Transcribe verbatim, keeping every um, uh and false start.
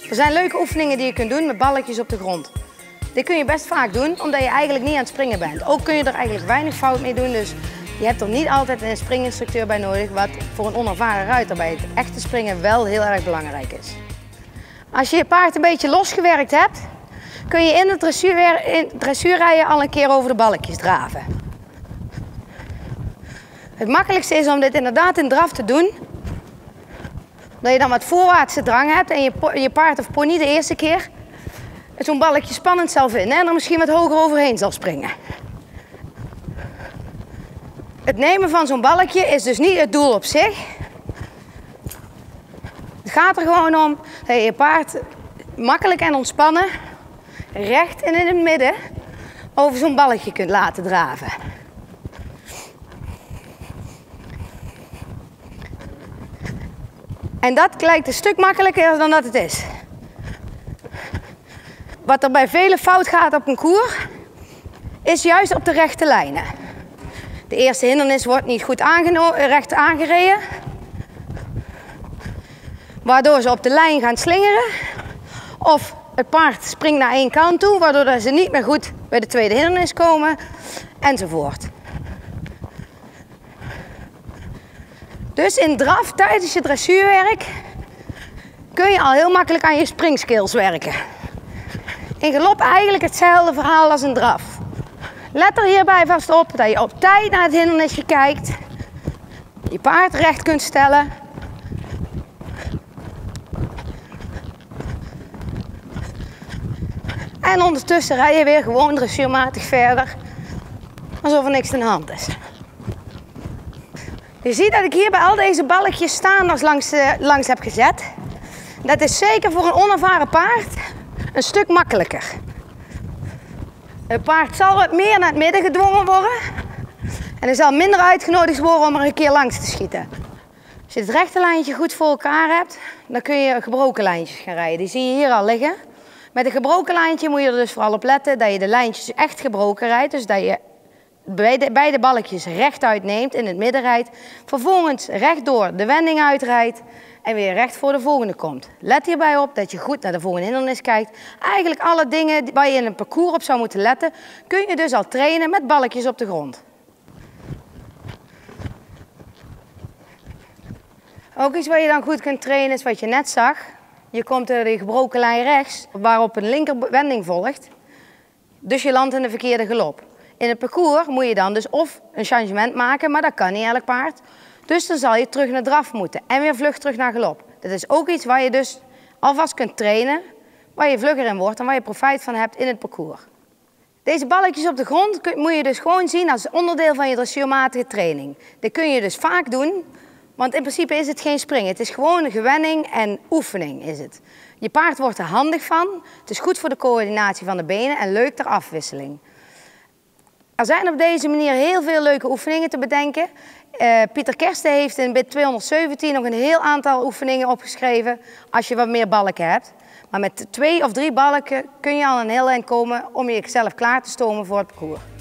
Er zijn leuke oefeningen die je kunt doen met balletjes op de grond. Dit kun je best vaak doen, omdat je eigenlijk niet aan het springen bent. Ook kun je er eigenlijk weinig fout mee doen, dus je hebt er niet altijd een springinstructeur bij nodig, wat voor een onervaren ruiter bij het echte springen wel heel erg belangrijk is. Als je je paard een beetje losgewerkt hebt, kun je in het dressuur, in dressuurrijden al een keer over de balkjes draven. Het makkelijkste is om dit inderdaad in draf te doen, dat je dan wat voorwaartse drang hebt en je, je paard of pony de eerste keer zo'n balkje spannend zal vinden en er misschien wat hoger overheen zal springen. Het nemen van zo'n balkje is dus niet het doel op zich. Het gaat er gewoon om dat je je paard makkelijk en ontspannen recht en in het midden over zo'n balkje kunt laten draven. En dat lijkt een stuk makkelijker dan dat het is. Wat er bij velen fout gaat op een koers, is juist op de rechte lijnen. De eerste hindernis wordt niet goed recht aangereden, waardoor ze op de lijn gaan slingeren. Of het paard springt naar één kant toe, waardoor ze niet meer goed bij de tweede hindernis komen, enzovoort. Dus in draf, tijdens je dressuurwerk, kun je al heel makkelijk aan je springskills werken. In galop eigenlijk hetzelfde verhaal als in draf. Let er hierbij vast op dat je op tijd naar het hindernisje kijkt, je paard recht kunt stellen. En ondertussen rij je weer gewoon dressuurmatig verder, alsof er niks aan de hand is. Je ziet dat ik hier bij al deze balkjes staanders langs, uh, langs heb gezet. Dat is zeker voor een onervaren paard een stuk makkelijker. Het paard zal wat meer naar het midden gedwongen worden en er zal minder uitgenodigd worden om er een keer langs te schieten. Als je het rechte lijntje goed voor elkaar hebt, dan kun je gebroken lijntjes gaan rijden. Die zie je hier al liggen. Met een gebroken lijntje moet je er dus vooral op letten dat je de lijntjes echt gebroken rijdt. Dus dat je beide, beide balkjes rechtuit neemt, in het midden rijdt. Vervolgens rechtdoor de wending uitrijdt en weer recht voor de volgende komt. Let hierbij op dat je goed naar de volgende hindernis kijkt. Eigenlijk alle dingen waar je in een parcours op zou moeten letten, kun je dus al trainen met balkjes op de grond. Ook iets wat je dan goed kunt trainen is wat je net zag. Je komt de gebroken lijn rechts, waarop een linkerwending volgt. Dus je landt in de verkeerde galop. In het parcours moet je dan dus of een changement maken, maar dat kan niet elk paard. Dus dan zal je terug naar draf moeten en weer vlug terug naar galop. Dat is ook iets waar je dus alvast kunt trainen, waar je vlugger in wordt en waar je profijt van hebt in het parcours. Deze balkjes op de grond moet je dus gewoon zien als onderdeel van je dressuurmatige training. Dit kun je dus vaak doen, want in principe is het geen springen. Het is gewoon een gewenning en oefening is het. Je paard wordt er handig van, het is goed voor de coördinatie van de benen en leuk ter afwisseling. Er zijn op deze manier heel veel leuke oefeningen te bedenken. Uh, Pieter Kersten heeft in bit tweehonderdzeventien nog een heel aantal oefeningen opgeschreven als je wat meer balken hebt. Maar met twee of drie balken kun je al een heel eind komen om jezelf klaar te stomen voor het parcours.